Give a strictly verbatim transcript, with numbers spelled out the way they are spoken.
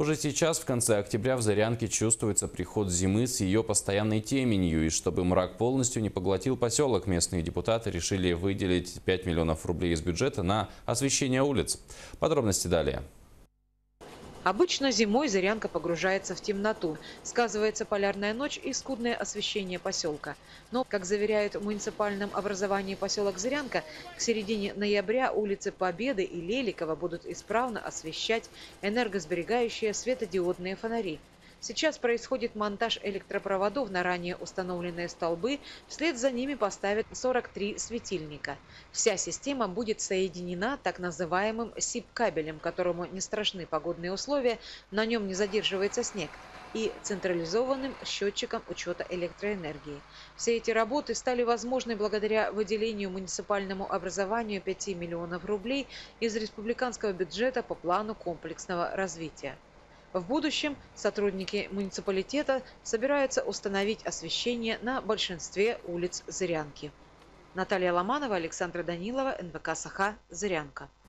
Уже сейчас, в конце октября, в Зырянке чувствуется приход зимы с ее постоянной теменью. И чтобы мрак полностью не поглотил поселок, местные депутаты решили выделить пять миллионов рублей из бюджета на освещение улиц. Подробности далее. Обычно зимой Зырянка погружается в темноту. Сказывается полярная ночь и скудное освещение поселка. Но, как заверяют в муниципальном образовании поселок Зырянка, к середине ноября улицы Победы и Леликова будут исправно освещать энергосберегающие светодиодные фонари. Сейчас происходит монтаж электропроводов на ранее установленные столбы, вслед за ними поставят сорок три светильника. Вся система будет соединена так называемым сип-кабелем, которому не страшны погодные условия, на нем не задерживается снег, и централизованным счетчиком учета электроэнергии. Все эти работы стали возможны благодаря выделению муниципальному образованию пяти миллионов рублей из республиканского бюджета по плану комплексного развития. В будущем сотрудники муниципалитета собираются установить освещение на большинстве улиц Зырянки. Наталья Ломанова, Александра Данилова, эн вэ ка «Саха», Зырянка.